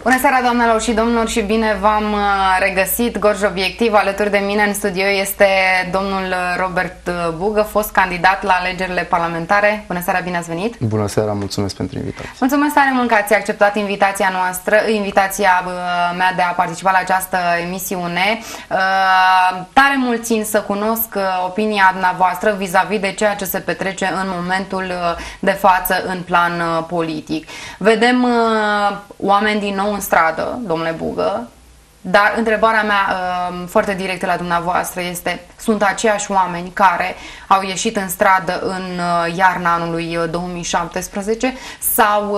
Bună seara, doamnelor și domnilor, și bine v-am regăsit. Gorj Obiectiv. Alături de mine în studio este domnul Robert Bugă, fost candidat la alegerile parlamentare. Bună seara, bine ați venit! Bună seara, mulțumesc pentru invitație. Mulțumesc tare mult că ați acceptat invitația mea de a participa la această emisiune. Tare mult țin să cunosc opinia dumneavoastră vis-a-vis de ceea ce se petrece în momentul de față în plan politic. Vedem oameni din nou în stradă, domnule Bugă, dar întrebarea mea foarte directă la dumneavoastră este: sunt aceiași oameni care au ieșit în stradă în iarna anului 2017 sau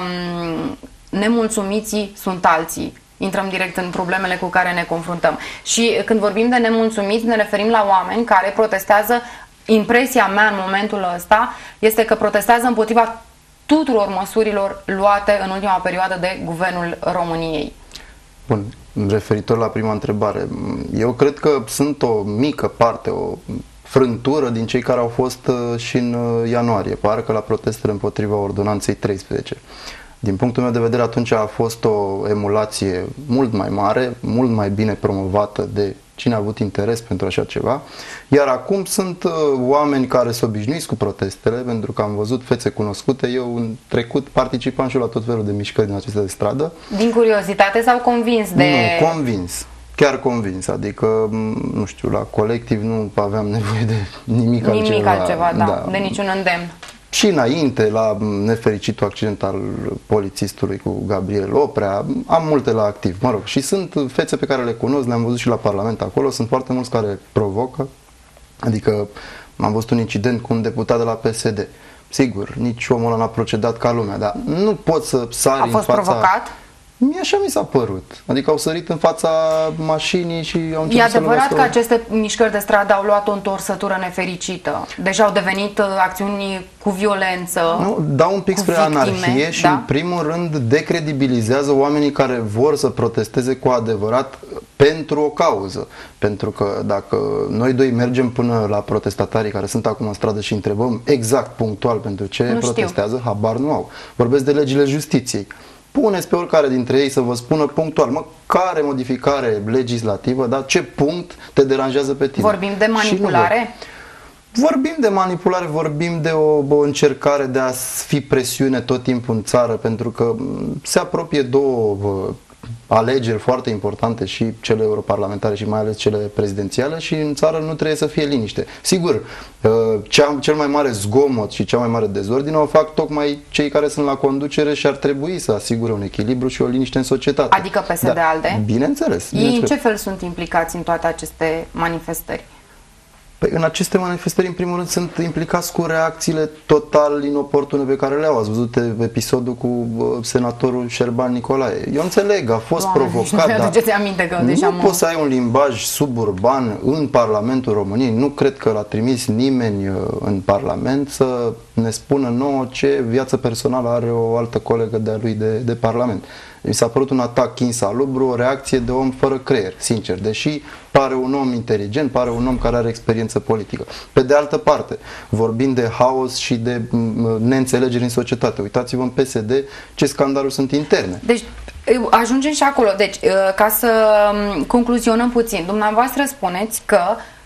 nemulțumiții sunt alții? Intrăm direct în problemele cu care ne confruntăm. Și când vorbim de nemulțumiți, ne referim la oameni care protestează. Impresia mea în momentul ăsta este că protestează împotriva tuturor măsurilor luate în ultima perioadă de Guvernul României. Bun, referitor la prima întrebare, eu cred că sunt o mică parte, o frântură din cei care au fost și în ianuarie, parcă la protestele împotriva ordonanței 13. Din punctul meu de vedere, atunci a fost o emulație mult mai mare, mult mai bine promovată de cine a avut interes pentru așa ceva, iar acum sunt oameni care sunt obișnuiți cu protestele, pentru că am văzut fețe cunoscute. Eu în trecut participam și eu la tot felul de mișcări din acestea de stradă. Din curiozitate sau convins de... Nu, convins. Chiar convins, adică, nu știu, la colectiv nu aveam nevoie de nimic altceva, da, de niciun îndemn. Și înainte, la nefericitul accident al polițistului cu Gabriel Oprea, am multe la activ, mă rog, și sunt fețe pe care le cunosc, le-am văzut și la Parlament acolo, sunt foarte mulți care provocă, adică am văzut un incident cu un deputat de la PSD. Sigur, nici omul ăla n-a procedat ca lumea, dar nu pot să sari în fața... A fost provocat? Așa mi s-a părut. Adică au sărit în fața mașinii și au început. E adevărat că aceste mișcări de stradă au luat o întorsătură nefericită. Deja au devenit acțiuni cu violență. Nu, dau un pic spre anarhie și, da? În primul rând, decredibilizează oamenii care vor să protesteze cu adevărat pentru o cauză. Pentru că dacă noi doi mergem până la protestatarii care sunt acum în stradă și întrebăm exact, punctual, pentru ce protestează, habar nu au. Vorbesc de legile justiției. Puneți pe oricare dintre ei să vă spună punctual, care modificare legislativă, da? Ce punct te deranjează pe tine. Vorbim de manipulare? Vorbim de manipulare, vorbim de o încercare de a fi presiune tot timpul în țară, pentru că se apropie două alegeri foarte importante, și cele europarlamentare și mai ales cele prezidențiale, și în țară nu trebuie să fie liniște. Sigur, cel mai mare zgomot și cea mai mare dezordine o fac tocmai cei care sunt la conducere și ar trebui să asigure un echilibru și o liniște în societate. Adică PSD-ALDE? Bineînțeles. Ei în ce fel sunt implicați în toate aceste manifestări? Păi, în aceste manifestări, în primul rând, sunt implicați cu reacțiile total inoportune pe care le-au. Ați văzut episodul cu senatorul Șerban Nicolae. Eu înțeleg, a fost provocat, dar nu poți să ai un limbaj suburban în Parlamentul României. Nu cred că l-a trimis nimeni în Parlament să ne spună nouă ce viață personală are o altă colegă de-a lui de Parlament. Mi s-a părut un atac insalubru, o reacție de om fără creier, sincer, deși pare un om inteligent, pare un om care are experiență politică. Pe de altă parte, vorbim de haos și de neînțelegeri în societate. Uitați-vă în PSD ce scandaluri sunt interne. Deci ajungem și acolo. Deci, ca să concluzionăm puțin, dumneavoastră spuneți că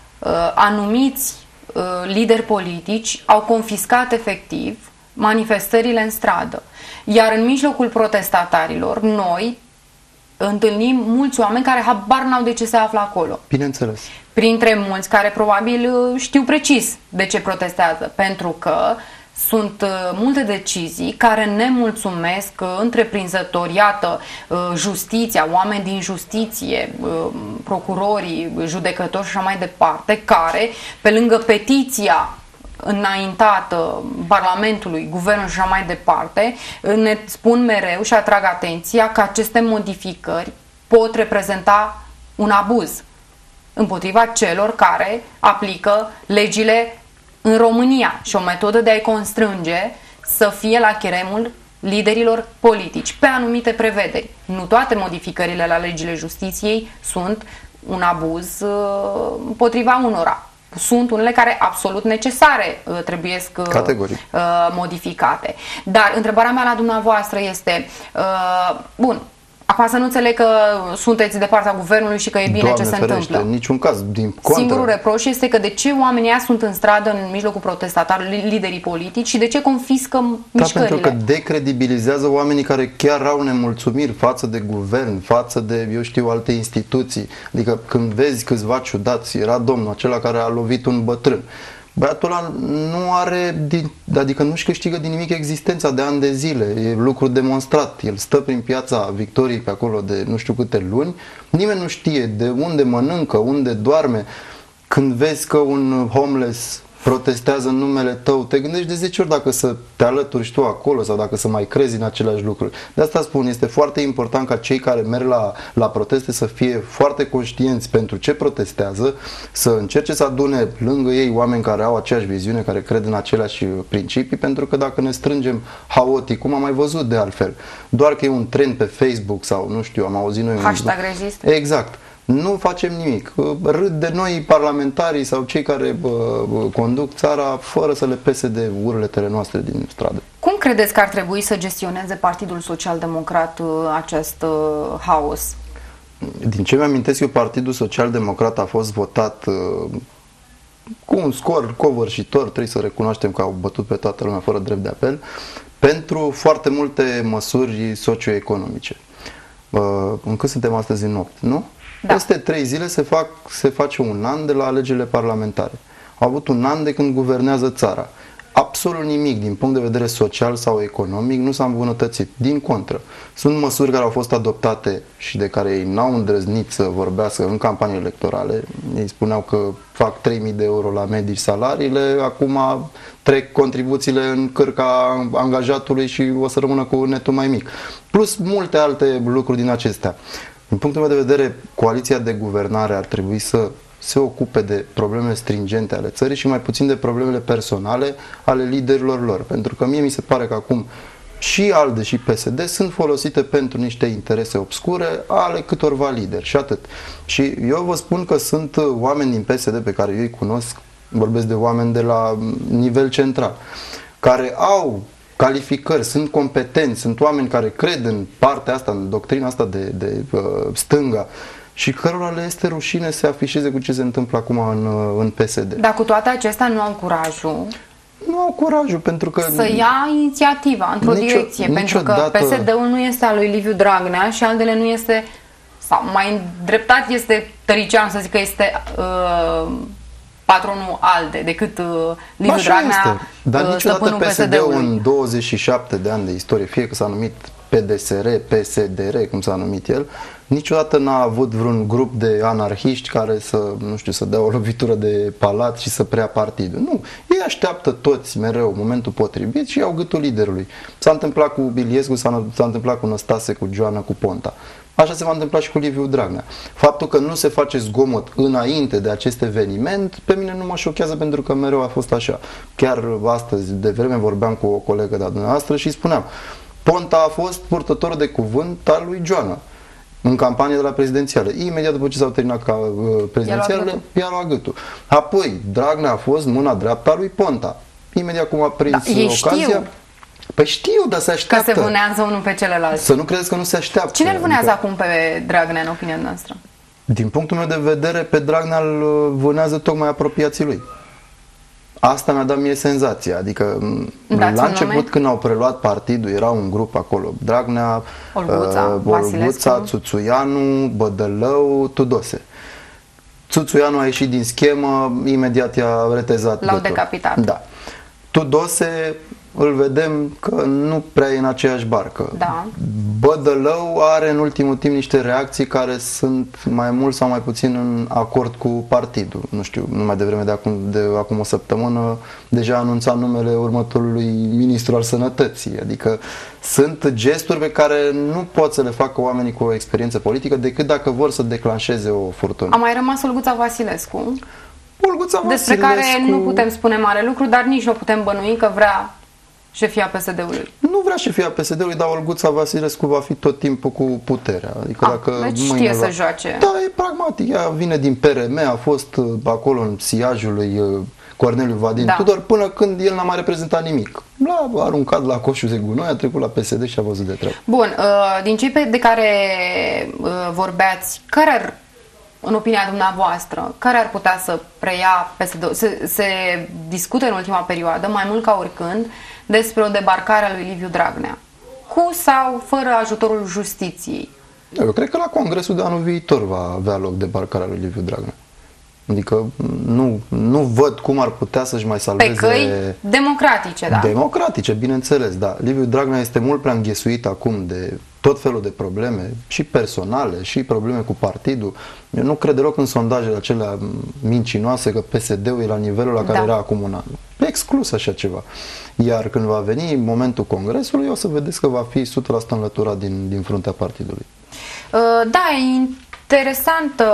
anumiți lideri politici au confiscat efectiv manifestările în stradă. Iar în mijlocul protestatarilor, noi întâlnim mulți oameni care habar n-au de ce se află acolo. Bineînțeles. Printre mulți care probabil știu precis de ce protestează, pentru că sunt multe decizii care ne mulțumesc întreprinzători, iată, justiția, oameni din justiție, procurorii, judecători și așa mai departe, care, pe lângă petiția înaintată Parlamentului, Guvernul și așa mai departe, ne spun mereu și atrag atenția că aceste modificări pot reprezenta un abuz împotriva celor care aplică legile în România și o metodă de a-i constrânge să fie la cheremul liderilor politici pe anumite prevederi. Nu toate modificările la legile justiției sunt un abuz împotriva unora. Sunt unele care absolut necesare trebuiesc modificate. Dar întrebarea mea la dumneavoastră este, bun, Acum să nu înțeleg că sunteți de partea guvernului și că e bine Doamne ce se ferește, întâmplă. în niciun caz, din contră. Singurul reproș este că de ce oamenii ăia sunt în stradă în mijlocul protestatarilor, liderii politici, și de ce confiscă mișcările. Pentru că decredibilizează oamenii care chiar au nemulțumiri față de guvern, față de, eu știu, alte instituții. Adică când vezi câțiva ciudați, era domnul acela care a lovit un bătrân. Băiatul ăla nu are, adică nu-și câștigă din nimic existența de ani de zile, e lucru demonstrat. El stă prin Piața Victoriei pe acolo de nu știu câte luni, nimeni nu știe de unde mănâncă, unde doarme. Când vezi că un homeless protestează în numele tău, te gândești de 10 ori dacă să te alături și tu acolo sau dacă să mai crezi în aceleași lucruri. De asta spun, este foarte important ca cei care merg la proteste să fie foarte conștienți pentru ce protestează, să încerce să adune lângă ei oameni care au aceeași viziune, care cred în aceleași principii, pentru că dacă ne strângem haotic, cum am mai văzut de altfel, doar că e un trend pe Facebook sau nu știu, am auzit noi hashtag rezist. Exact. Nu facem nimic. Râd de noi parlamentarii sau cei care conduc țara fără să le pese de urletele noastre din stradă. Cum credeți că ar trebui să gestioneze Partidul Social-Democrat acest haos? Din ce mi-amintesc eu, Partidul Social-Democrat a fost votat cu un scor covârșitor, trebuie să recunoaștem că au bătut pe toată lumea fără drept de apel, pentru foarte multe măsuri socioeconomice. Încât suntem astăzi în 8, nu? Da. Peste 3 zile se face un an de la alegerile parlamentare. Au avut un an de când guvernează țara. Absolut nimic din punct de vedere social sau economic nu s-a îmbunătățit. Din contră, sunt măsuri care au fost adoptate și de care ei n-au îndrăznit să vorbească în campanii electorale. Ei spuneau că fac 3.000 de euro la medici salariile, acum trec contribuțiile în cărca angajatului și o să rămână cu netul mai mic. Plus multe alte lucruri din acestea. Din punctul meu de vedere, coaliția de guvernare ar trebui să se ocupe de problemele stringente ale țării și mai puțin de problemele personale ale liderilor lor. Pentru că mie mi se pare că acum și ALDE și PSD sunt folosite pentru niște interese obscure ale câtorva lideri și atât. Și eu vă spun că sunt oameni din PSD pe care eu îi cunosc, vorbesc de oameni de la nivel central, care au calificări, sunt competenți, sunt oameni care cred în partea asta, în doctrina asta de stânga și cărora le este rușine să se afișeze cu ce se întâmplă acum în PSD. Dar cu toate acestea nu au curajul. Nu au curajul pentru că să ia inițiativa într-o direcție, pentru că PSD-ul nu este al lui Liviu Dragnea și altele nu este, sau mai îndreptat este Tăricianu să zic că este patronul ALDE decât Liviu Dragnea. Dar niciodată PSD-ul în 27 de ani de istorie, fie că s-a numit PDSR, PSDR, cum s-a numit el, niciodată n-a avut vreun grup de anarhiști care să, nu știu, să dea o lovitură de palat și să preia partidul. Nu. Ei așteaptă toți mereu momentul potrivit și iau gâtul liderului. S-a întâmplat cu Iliescu, s-a întâmplat cu Năstase, cu Joana, cu Ponta. Așa se va întâmpla și cu Liviu Dragnea. Faptul că nu se face zgomot înainte de acest eveniment, pe mine nu mă șochează pentru că mereu a fost așa. Chiar astăzi, de vreme, vorbeam cu o colegă de-a dumneavoastră și spuneam, Ponta a fost purtător de cuvânt al lui Joana în campania de la prezidențială. Imediat după ce s-au terminat prezidențialele, i-a luat gâtul. Apoi, Dragnea a fost mâna dreaptă a lui Ponta. Imediat cum a prins ocazia... Știu. Păi știu, dar se așteaptă. Că se vânează unul pe celălalt. Să nu credeți că nu se așteaptă. Cine îl vânează acum pe Dragnea, în opinia noastră? Din punctul meu de vedere, pe Dragnea îl vânează tocmai apropiații lui. Asta mi-a dat mie senzația. Adică la început, când au preluat partidul, era un grup acolo. Dragnea, Olguța, Țuțuianu, Bădălău, Tudose. Țuțuianu a ieșit din schemă, imediat i-a retezat. L-au decapitat. Da. Tudose îl vedem că nu prea e în aceeași barcă. Da. Bădălău are în ultimul timp niște reacții care sunt mai mult sau mai puțin în acord cu partidul. Nu știu, numai devreme de acum o săptămână deja a anunțat numele următorului ministru al sănătății. Adică sunt gesturi pe care nu pot să le facă oamenii cu o experiență politică decât dacă vor să declanșeze o furtună. A mai rămas Olguța Vasilescu, despre care nu putem spune mare lucru, dar nici nu putem bănui că vrea șefia PSD-ului. Nu vrea șefia PSD-ului, dar Olguța Vasilescu va fi tot timpul cu puterea. Adică dacă deci știe să joace. Da, e pragmatic. Ea vine din PRM, a fost acolo în siajul lui Corneliu Vadim Tudor, până când el n-a mai reprezentat nimic. l-a aruncat la coșul de gunoi, a trecut la PSD și a văzut de treabă. Bun, din cei de care vorbeați, care ar, în opinia dumneavoastră, care ar putea să preia PSD-ul? Se discută în ultima perioadă, mai mult ca oricând, despre o debarcare a lui Liviu Dragnea. Cu sau fără ajutorul justiției? Eu cred că la congresul de anul viitor va avea loc debarcarea lui Liviu Dragnea. Adică nu văd cum ar putea să-și mai salveze... Pe căi democratice, da? Democratice, bineînțeles, da. Liviu Dragnea este mult prea înghesuit acum de tot felul de probleme, și personale, și probleme cu partidul. Eu nu cred deloc în sondajele acelea mincinoase că PSD-ul e la nivelul la care era acum un an. Exclus așa ceva. Iar când va veni momentul congresului, o să vedeți că va fi 100% înlăturat din fruntea partidului. Da, e interesantă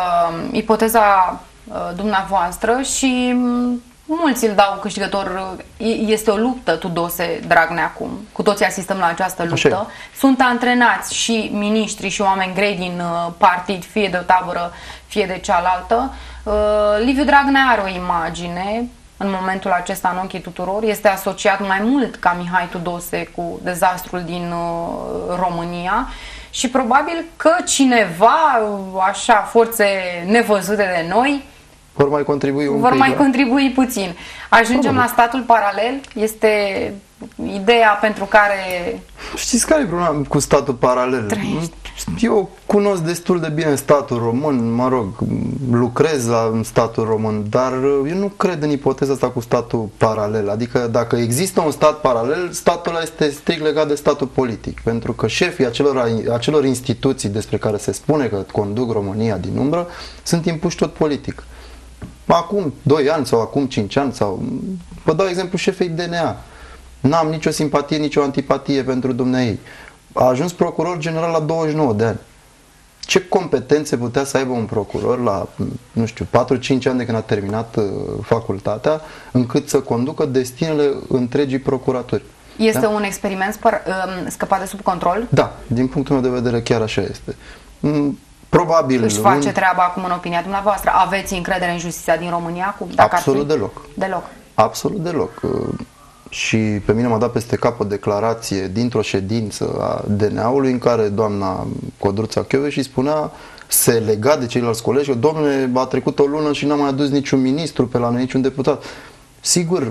ipoteza dumneavoastră și mulți îl dau câștigător. Este o luptă Tudose-Dragnea acum. Cu toții asistăm la această luptă. Așa. Sunt antrenați și miniștri și oameni grei din partid, fie de o tabără, fie de cealaltă. Liviu Dragnea are o imagine în momentul acesta în ochii tuturor. Este asociat mai mult ca Mihai Tudose cu dezastrul din România. Și probabil că cineva, așa, forțe nevăzute de noi, vor mai contribui un vor pic, mai da? contribui puțin. Ajungem la statul paralel? Este ideea pentru care... Știți care e problema cu statul paralel? Trăiești. Eu cunosc destul de bine statul român, mă rog, lucrez la statul român, dar eu nu cred în ipoteza asta cu statul paralel. Adică dacă există un stat paralel, statul ăla este strict legat de statul politic. Pentru că șefii acelor instituții despre care se spune că conduc România din umbră sunt impuși tot politic. Acum 2 ani sau acum 5 ani sau... Vă dau exemplu șefei DNA. N-am nicio simpatie, nicio antipatie pentru dumneai. A ajuns procuror general la 29 de ani. Ce competențe putea să aibă un procuror la, nu știu, 4-5 ani de când a terminat facultatea, încât să conducă destinele întregii procuraturi? Este un experiment scăpat de sub control? Da, din punctul meu de vedere chiar așa este. Probabil... Își face treaba acum în opinia dumneavoastră? Aveți încredere în justiția din România acum? Absolut deloc. Deloc? Absolut deloc. Și pe mine m-a dat peste cap o declarație dintr-o ședință a DNA-ului în care doamna Codruța Kövesi spunea, se lega de ceilalți colegi, că domnule, a trecut o lună și n-a mai adus niciun ministru pe la noi, niciun deputat. Sigur,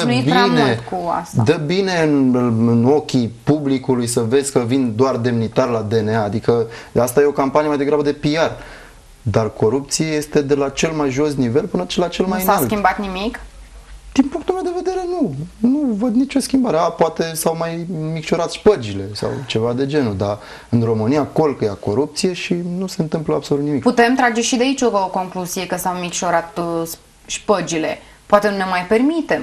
dă bine în ochii publicului să vezi că vin doar demnitari la DNA, adică asta e o campanie mai degrabă de PR. Dar corupție este de la cel mai jos nivel până la cel mai înalt. Nu s-a schimbat nimic? Din punctul meu de vedere, nu. Nu văd nicio schimbare. Poate s-au mai micșorat șpăgile sau ceva de genul, dar în România colcă corupție și nu se întâmplă absolut nimic. Putem trage și de aici o concluzie că s-au micșorat șpăgile. Poate nu ne mai permitem.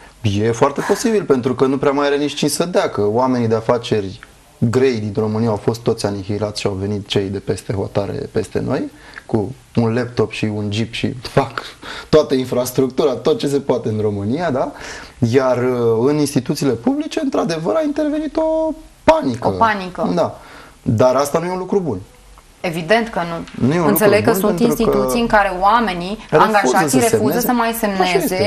E foarte posibil, pentru că nu prea mai are nici cine să dea, că oamenii de afaceri grei din România au fost toți anihilați și au venit cei de peste hotare peste noi, cu un laptop și un jeep și fac toată infrastructura, tot ce se poate în România, da? Iar în instituțiile publice, într-adevăr, a intervenit o panică. O panică. Da. Dar asta nu e un lucru bun. Evident că nu. Înțeleg că sunt instituții în care oamenii, angajații, refuză să mai semneze,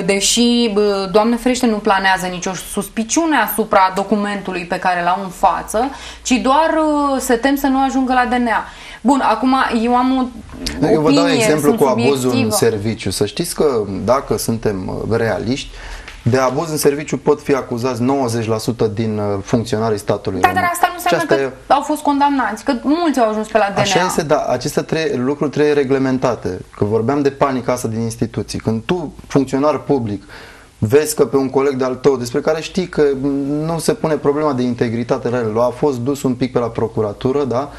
deși, Doamne ferește, nu planează nicio suspiciune asupra documentului pe care l-au în față, ci doar se tem să nu ajungă la DNA. Bun, acum eu am o opinie, eu vă dau exemplu cu abuzul subiectivă. în serviciu. Să știți că dacă suntem realiști, de abuz în serviciu pot fi acuzați 90% din funcționarii statului român. Dar asta nu înseamnă că au fost condamnați, că mulți au ajuns pe la DNA. Așa este, da, aceste lucruri trebuie reglementate. Că vorbeam de panica asta din instituții. Când tu, funcționar public, vezi că pe un coleg de-al tău, despre care știi că nu se pune problema de integritate la el, a fost dus un pic pe la procuratură, da?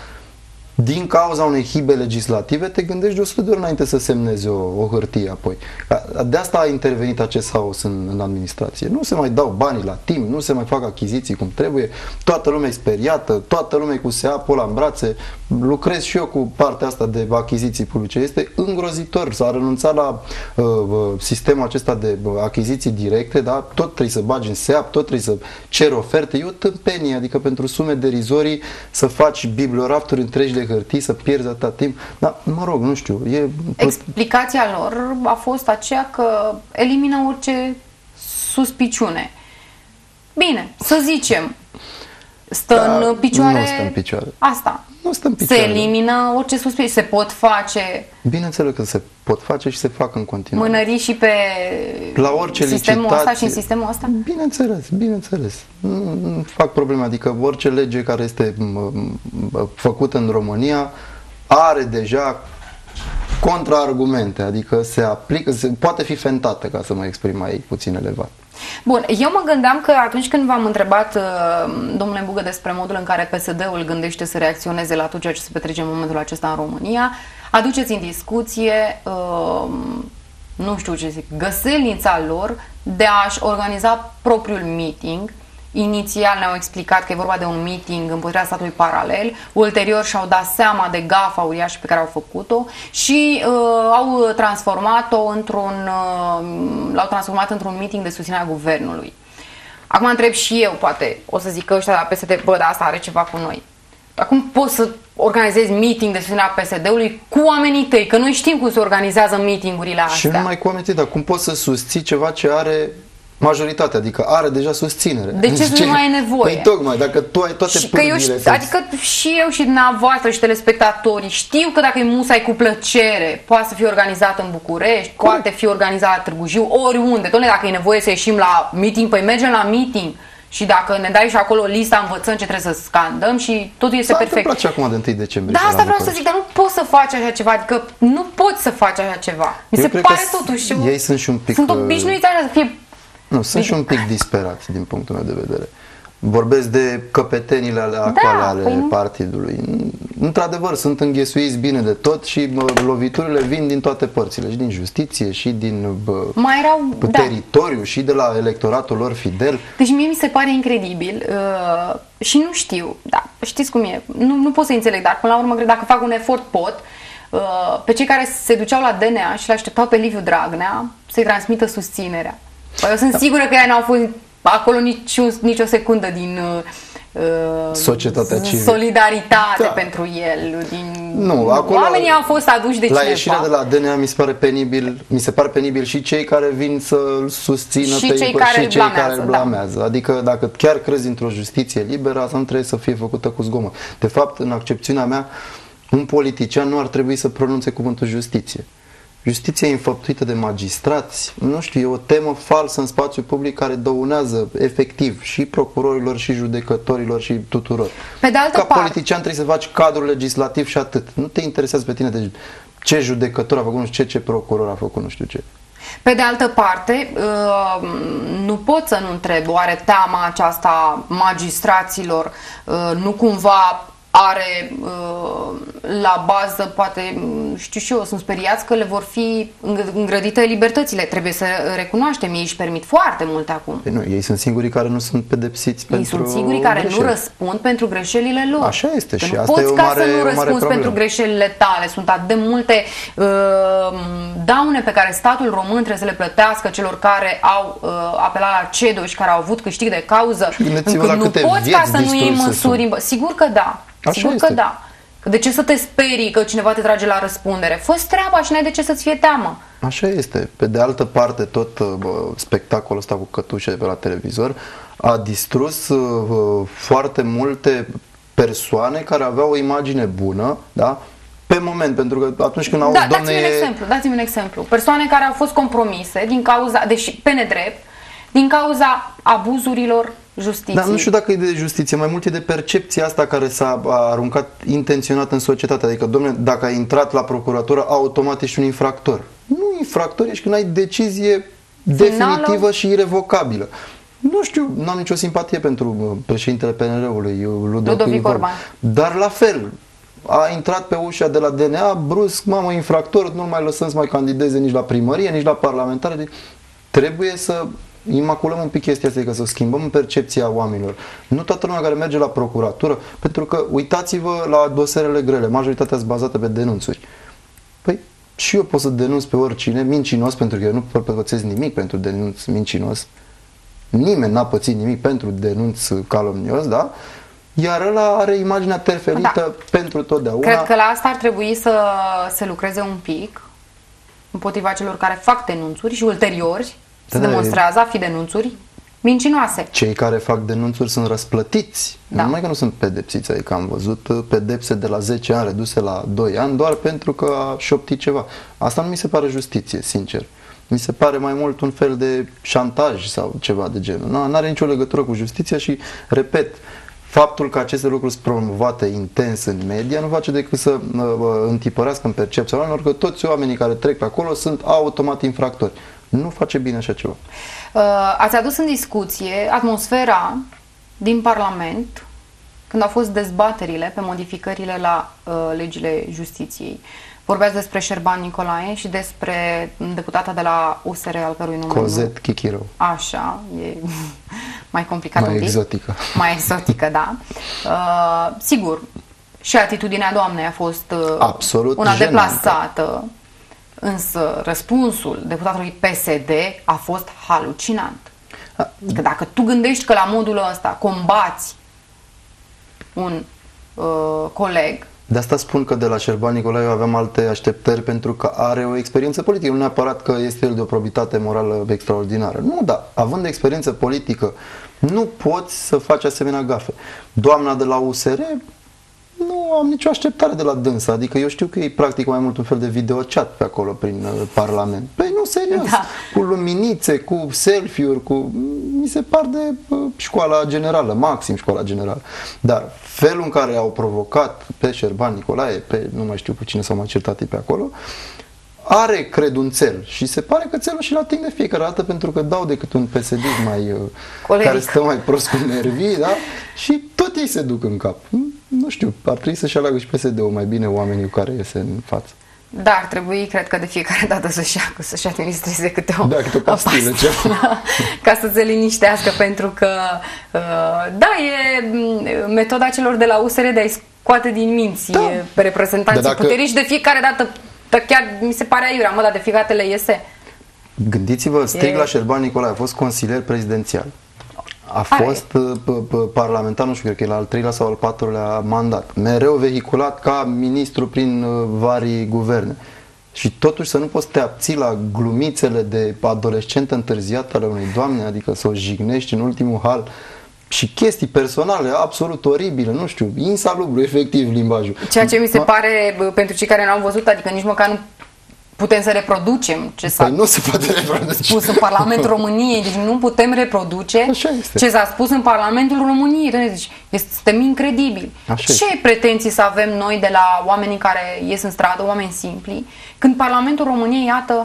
Din cauza unei hibe legislative, te gândești de 100 de ori înainte să semnezi o hârtie apoi. De asta a intervenit acest haos în administrație. Nu se mai dau banii la timp, nu se mai fac achiziții cum trebuie, toată lumea e speriată, toată lumea e cu seapul ăla în brațe. Lucrez și eu cu partea asta de achiziții publice. Este îngrozitor. S-a renunțat la sistemul acesta de achiziții directe, da? Tot trebuie să bagi în seap, tot trebuie să ceri oferte. E o tâmpenie, adică pentru sume derizorii să faci bibliorafturi întregi de hârtii, să pierzi atâta timp. Dar, mă rog, nu știu. Explicația lor a fost aceea că elimină orice suspiciune. Bine, să zicem, stă în picioare. Nu stă în picioare. Asta. Nu stă în picioare. Se elimină orice suspiciune. Se pot face. Bineînțeles că se pot face și se fac în continuare. Mânării și pe la orice sistemul licitație, ăsta și în sistemul ăsta? Bineînțeles. Nu fac probleme. Adică orice lege care este făcută în România are deja contraargumente. Adică se aplică, poate fi fentată, ca să mă exprim mai puțin elevat. Bun, eu mă gândeam că atunci când v-am întrebat, domnule Bugă, despre modul în care PSD-ul gândește să reacționeze la tot ceea ce se petrece în momentul acesta în România, aduceți în discuție, nu știu ce zic, găselnița lor de a-și organiza propriul meeting. Inițial ne-au explicat că e vorba de un meeting împotriva statului paralel, ulterior și-au dat seama de gafa uriașă pe care au făcut-o și au transformat-o l-au transformat într-un meeting de susținere a guvernului. Acum întreb și eu, poate o să zic că ăștia de la PSD, bă, dar asta are ceva cu noi. Acum poți să organizezi meeting de susținere a PSD-ului cu oamenii tăi, că noi știm cum se organizează meetingurile astea. Și nu numai cu oamenii tăi, dar cum poți să susții ceva ce are majoritatea, adică are deja susținere. De ce să nu mai e nevoie? Păi tocmai, dacă tu ai toate pârghile. Adică și eu și dumneavoastră și telespectatorii știu că dacă e musai cu plăcere, poate să fie organizat în București, poate fi organizat la Târgu Jiu, oriunde. Doamne, dacă e nevoie să ieșim la meeting, păi mergem la meeting. Și dacă ne dai și acolo lista, învățăm ce trebuie să scandăm și totul este perfect. S-a întâmplat și acum de 1 decembrie. Da, asta vreau să zic, dar nu poți să faci așa ceva, adică nu poți să faci așa ceva. Mi se pare totuși. Ei sunt și un pic. Sunt obișnuiți așa să fie. Nu, sunt și un pic disperați din punctul meu de vedere. Vorbesc de căpetenile actuale ale partidului. Într-adevăr, sunt înghesuiți bine de tot și loviturile vin din toate părțile, și din justiție, și din teritoriu, și de la electoratul lor fidel. Deci mie mi se pare incredibil și nu știu, da, știți cum e, nu pot să înțeleg, dar până la urmă cred dacă fac un efort pot, pe cei care se duceau la DNA și l-așteptau pe Liviu Dragnea să-i transmită susținerea. Eu sunt sigură că ei n-au fost acolo nicio secundă din societatea civilă. Solidaritate pentru el. Nu, acolo, oamenii au fost aduși de cineva. La ieșirea de la DNA mi se pare penibil și cei care vin să-l susțină și cei care îl blamează. Da. Adică dacă chiar crezi într-o justiție liberă, asta nu trebuie să fie făcută cu zgomot. De fapt, în accepțiunea mea, un politician nu ar trebui să pronunțe cuvântul justiție. Justiția e înfăptuită de magistrați, nu știu, e o temă falsă în spațiu public care dăunează efectiv și procurorilor și judecătorilor și tuturor. Pe de altă parte, politician trebuie să faci cadrul legislativ și atât. Nu te interesează pe tine de ce judecător a făcut, nu știu ce procuror a făcut, nu știu ce. Pe de altă parte, nu pot să nu întreb, oare teama aceasta magistraților nu cumva are la bază, poate, știu și eu, sunt speriați că le vor fi îngrădite libertățile. Trebuie să recunoaștem, ei își permit foarte multe acum. Păi nu, ei sunt singurii care nu sunt pedepsiți pentru sunt singurii care greșeli. Nu răspund pentru greșelile lor. Așa este că și nu asta poți e o ca mare, să nu răspunzi pentru greșelile tale. Sunt atât de multe daune pe care statul român trebuie să le plătească celor care au apelat la CEDO și care au avut câștig de cauză. Încât nu poți ca să nu iei măsuri. Sigur că da. Așa sigur este. Că da. De ce să te sperii că cineva te trage la răspundere? Fă-ți treaba și n-ai de ce să-ți fie teamă. Așa este. Pe de altă parte, tot spectacolul ăsta cu cătușe pe la televizor a distrus foarte multe persoane care aveau o imagine bună, da? Pe moment, pentru că atunci când auzi, dați-mi un exemplu. Persoane care au fost compromise din cauza, deși pe nedrept, din cauza abuzurilor justiției. Dar nu știu dacă e de justiție, mai mult e de percepția asta care s-a aruncat intenționat în societate. Adică, domnule, dacă ai intrat la procuratură, automat ești un infractor. Nu infractor ești când ai decizie definitivă și irevocabilă. Nu știu, n-am nicio simpatie pentru președintele PNL-ului, Ludovic Orban. Dar la fel, a intrat pe ușa de la DNA, brusc, mamă, infractor, nu mai lăsăm să mai candideze nici la primărie, nici la parlamentare. Trebuie să imaculăm un pic chestia asta, adică să schimbăm percepția oamenilor. Nu toată lumea care merge la procuratură, pentru că uitați-vă la dosarele grele, majoritatea sunt bazate pe denunțuri. Păi și eu pot să denunț pe oricine, mincinos, pentru că eu nu pățesc nimic pentru denunț mincinos. Nimeni n-a pățit nimic pentru denunț calomnios, da? Iar ăla are imaginea terfelită pentru totdeauna. Cred că la asta ar trebui să se lucreze un pic împotriva celor care fac denunțuri și ulterior se demonstrează a fi denunțuri mincinoase. Cei care fac denunțuri sunt răsplătiți. Da. Numai că nu sunt pedepsiți, adică am văzut pedepse de la 10 ani reduse la 2 ani doar pentru că a șoptit ceva. Asta nu mi se pare justiție, sincer. Mi se pare mai mult un fel de șantaj sau ceva de genul. Nu are nicio legătură cu justiția și, repet, faptul că aceste lucruri sunt promovate intens în media nu face decât să întipărească în percepția oamenilor că toți oamenii care trec pe acolo sunt automat infractori. Nu face bine așa ceva. Ați adus în discuție atmosfera din Parlament când au fost dezbaterile pe modificările la legile justiției. Vorbeați despre Șerban Nicolae și despre deputata de la USR, al cărui nume... Cozet Chichirău. Așa, e mai complicat mai un pic. exotică. Mai exotică, da. Sigur, și atitudinea doamnei a fost absolut una jenantă. deplasată, însă răspunsul deputatului PSD a fost halucinant. Că dacă tu gândești că la modul ăsta combați un coleg... De asta spun că de la Șerban Nicolae eu aveam alte așteptări pentru că are o experiență politică, nu neapărat că este el de o probitate morală extraordinară. Nu, dar având experiență politică, nu poți să faci asemenea gafe. Doamna de la USR, nu am nicio așteptare de la dânsa, adică eu știu că ei practic mai mult un fel de videochat pe acolo prin Parlament. Păi nu, serios, da. Cu luminițe, cu selfie-uri, mi se par de școala generală, maxim școala generală. Dar felul în care au provocat pe Șerban Nicolae, nu mai știu cu cine s-au mai certat pe acolo, are, cred, un țel și se pare că țelul și-l ating de fiecare dată pentru că dau decât un PSD mai care stă mai prost cu nervii, da? Și tot ei se duc în cap. Nu știu, ar trebui să-și aleagă și PSD-ul mai bine oamenii cu care iese în față. Da, ar trebui, cred că de fiecare dată să-și administreze câte o pastilă, ca să se liniștească, pentru că da, e metoda celor de la USR de a-i scoate din minți reprezentanții puterii și de fiecare dată, chiar mi se pare aiurea, dar de fiecare dată le iese. Gândiți-vă, strig la Șerban Nicolae, a fost consilier prezidențial. A fost parlamentar, nu știu, cred că e la al 3-lea sau al 4-lea mandat. Mereu vehiculat ca ministru prin varii guverne. Și totuși să nu poți să te abții la glumițele de adolescentă întârziată ale unei doamne, adică să o jignești în ultimul hal și chestii personale absolut oribile, nu știu, insalubru, efectiv, limbajul. Ceea ce mi se pare, pentru cei care n-au văzut, adică nici măcar nu putem să reproducem ce s-a spus în Parlamentul României, deci nu putem reproduce ce s-a spus în Parlamentul României. Deci suntem incredibili. Ce pretenții să avem noi de la oamenii care ies în stradă, oameni simpli, când Parlamentul României, iată,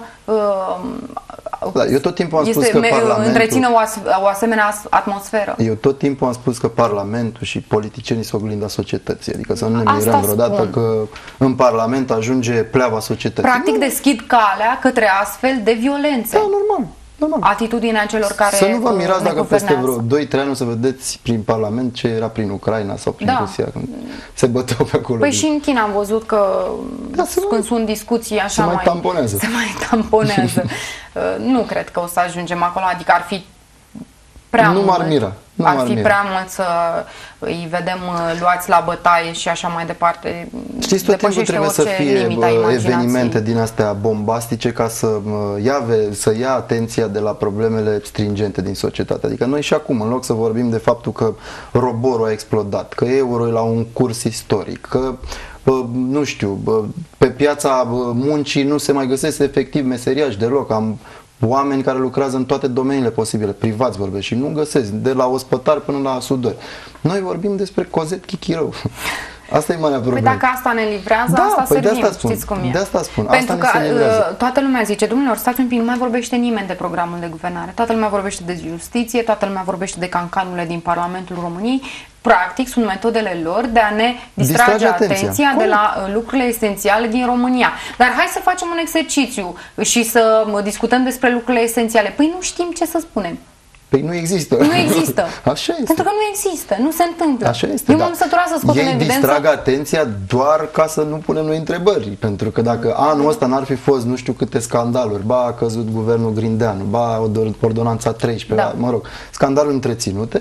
eu tot timpul am spus că Parlamentul întreține o asemenea atmosferă. Eu tot timpul am spus că Parlamentul și politicienii sunt oglinda societății, adică să nu ne mirăm vreodată că în Parlament ajunge pleava societății. Practic deschid calea către astfel de violențe. Da, normal. Atitudinea celor care să nu vă mirați dacă peste vreo 2-3 ani o să vedeți prin Parlament ce era prin Ucraina sau prin Rusia, când se băteau pe acolo. Păi și în China am văzut că când sunt discuții așa se mai tamponează. Nu cred că o să ajungem acolo, adică ar fi prea mult. Nu m-ar mira. Ar fi prea mult să îi vedem luați la bătaie și așa mai departe. Știți, tot timpul trebuie să fie evenimente din astea bombastice ca să ia atenția de la problemele stringente din societate. Adică noi și acum, în loc să vorbim de faptul că roborul a explodat, că euro e la un curs istoric, că nu știu, pe piața muncii nu se mai găsesc efectiv meseriași deloc, am oameni care lucrează în toate domeniile posibile, privați vorbesc, și nu găsesc, de la ospătar până la sudori. Noi vorbim despre Cozet Chichirău. Asta e marea problemă. Păi dacă asta ne livrează, asta servim, știți cum e. De asta spun. Pentru că toată lumea zice, domnilor, stați un pic, nu mai vorbește nimeni de programul de guvernare. Toată lumea vorbește de justiție, toată lumea vorbește de cancanurile din Parlamentul României. Practic, sunt metodele lor de a ne distrage atenția de la lucrurile esențiale din România. Dar hai să facem un exercițiu și să discutăm despre lucrurile esențiale. Păi nu știm ce să spunem. Păi nu există. Nu există. Așa este. Pentru că nu există, nu se întâmplă. Așa este. Eu m-am săturat să scot în evidență. Ei distrag atenția doar ca să nu punem noi întrebări. Pentru că dacă anul ăsta n-ar fi fost nu știu câte scandaluri, ba a căzut guvernul Grindeanu, ba ordonanța 13, mă rog, scandaluri întreținute,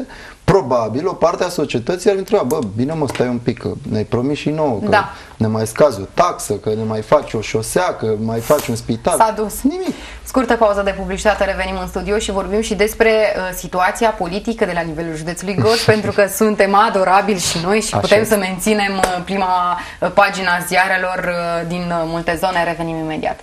probabil o parte a societății ar întreba, bă, bine mă, stai un pic, că ne-ai promis și nouă, că ne mai scazi o taxă, că ne mai faci o șosea, că mai faci un spital. S-a dus. Nimic. Scurtă pauză de publicitate, revenim în studio și vorbim și despre situația politică de la nivelul județului Gorj, pentru că suntem adorabili și noi și putem să menținem prima pagina ziarelor din multe zone. Revenim imediat.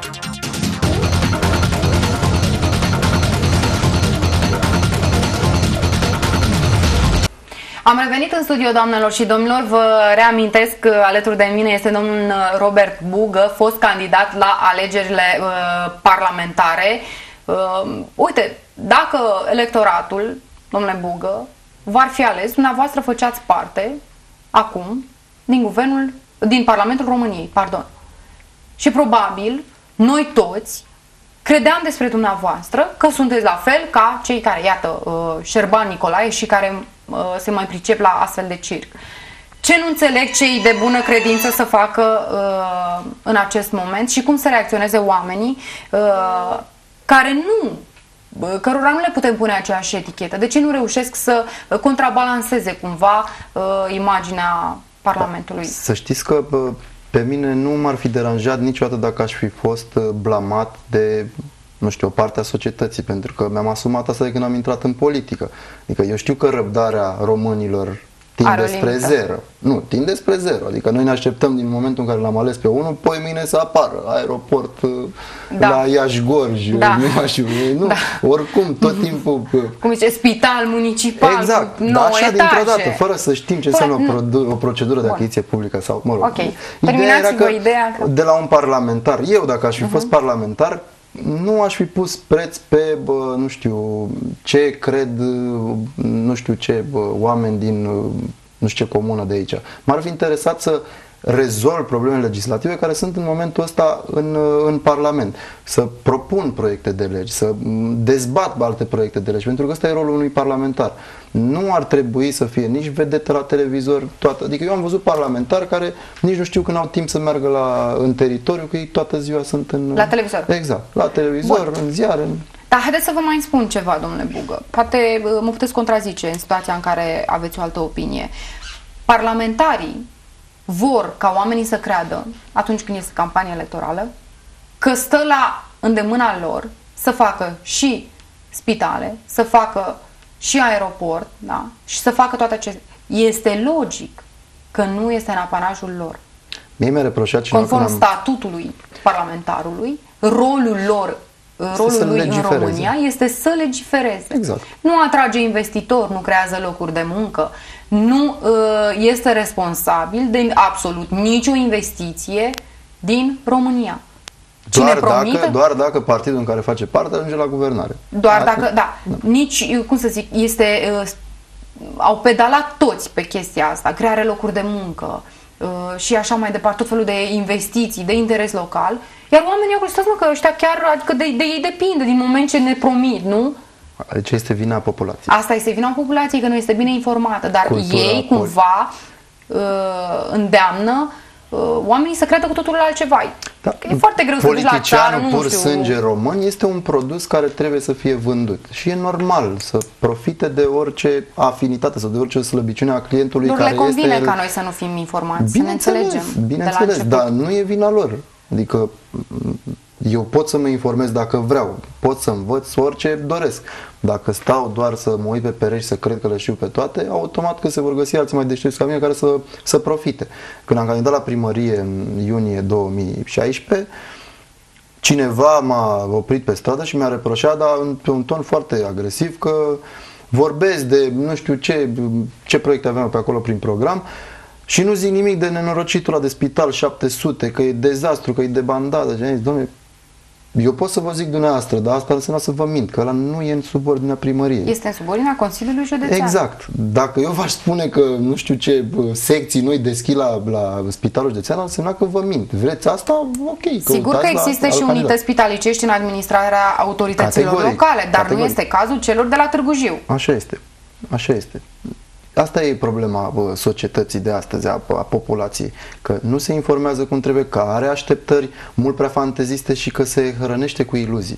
Am revenit în studio, doamnelor și domnilor. Vă reamintesc că alături de mine este domnul Robert Bugă, fost candidat la alegerile parlamentare. Uite, dacă electoratul, domnule Bugă, v-ar fi ales, dumneavoastră făceați parte acum din Parlamentul României, pardon. Și probabil noi toți credeam despre dumneavoastră că sunteți la fel ca cei care, iată, Șerban Nicolae și care se mai pricep la astfel de circ. Ce nu înțeleg cei de bună credință să facă în acest moment și cum să reacționeze oamenii cărora nu le putem pune aceeași etichetă? De ce nu reușesc să contrabalanceze cumva imaginea Parlamentului? Să știți că pe mine nu m-ar fi deranjat niciodată dacă aș fi fost blamat de, nu știu, o parte a societății, pentru că mi-am asumat asta de când am intrat în politică. Adică eu știu că răbdarea românilor tinde spre zero. Nu, tinde spre zero. Adică noi ne așteptăm din momentul în care l-am ales pe unul, poi mâine să apară aeroport la Iași-Gorj, nu mai știu, nu, oricum, tot timpul. Cum zice, spital municipal, exact, cu 9 așa etaje. dintr-o dată, fără să știm ce înseamnă o procedură de achiziție publică sau, mă rog. Ok, terminați-vă ideea. De la un parlamentar, eu dacă aș fi fost parlamentar, nu aș fi pus preț pe, nu știu, ce cred, nu știu ce, oameni din, nu știu ce comună de aici. M-ar fi interesat să rezolv probleme legislative care sunt în momentul ăsta în Parlament. Să propun proiecte de legi, să dezbat alte proiecte de legi, pentru că ăsta e rolul unui parlamentar. Nu ar trebui să fie nici vedete la televizor, toată. Adică eu am văzut parlamentari care nici nu știu când au timp să meargă în teritoriu, că ei toată ziua sunt la televizor. Exact, la televizor, în ziare. Dar haideți să vă mai spun ceva, domnule Bugă. Poate mă puteți contrazice în situația în care aveți o altă opinie. Parlamentarii vor ca oamenii să creadă, atunci când este campanie electorală, că stă la îndemâna lor să facă și spitale, să facă și aeroport, da? Și să facă toate acestea. Este logic că nu este în apanajul lor. Mie mi-a reproșat cineva conform statutului parlamentarului, rolul lui în România este să legifereze. Exact. Nu atrage investitori, nu creează locuri de muncă, nu este responsabil de absolut nicio investiție din România. Doar dacă partidul în care face parte ajunge la guvernare. Nici, cum să zic, au pedalat toți pe chestia asta, crearea locuri de muncă și așa mai departe, tot felul de investiții, de interes local, iar oamenii au crezut că ăștia chiar, adică de ei depinde din moment ce ne promit, nu? Deci este vina populației. Asta este vina populației, că nu este bine informată, dar ei cumva îndeamnă oamenii să creadă cu totul altceva. Da. E foarte greu să duci la țară, nu pur sânge român este un produs care trebuie să fie vândut și e normal să profite de orice afinitate sau de orice slăbiciune a clientului. Doar le convine ca noi să nu fim informați, să ne înțelegem. Bineînțeles, dar nu e vina lor. Adică eu pot să mă informez dacă vreau, pot să învăț orice doresc. Dacă stau doar să mă uit pe perechi și să cred că le știu pe toate, automat că se vor găsi alții mai deștepți ca mine care să profite. Când am candidat la primărie în iunie 2016, cineva m-a oprit pe stradă și mi-a reproșat, dar pe un ton foarte agresiv, că vorbesc de nu știu ce proiecte aveam pe acolo prin program și nu zic nimic de nenorocitul ăla de spital 700, că e dezastru, că e debandadă. Și am zis, dom'le, eu pot să vă zic dumneavoastră, dar asta înseamnă să vă mint, că ăla nu e în subordinea primăriei. Este în subordinea Consiliului Județean. Exact. Dacă eu v-aș spune că nu știu ce secții noi deschid la Spitalul Județean, însemna că vă mint. Vreți asta? Ok. Sigur că există și unități spitalicești în administrarea autorităților locale, dar nu este cazul celor de la Târgu Jiu. Așa este. Așa este. Asta e problema societății de astăzi, a populației, că nu se informează cum trebuie, că are așteptări mult prea fanteziste și că se hrănește cu iluzii.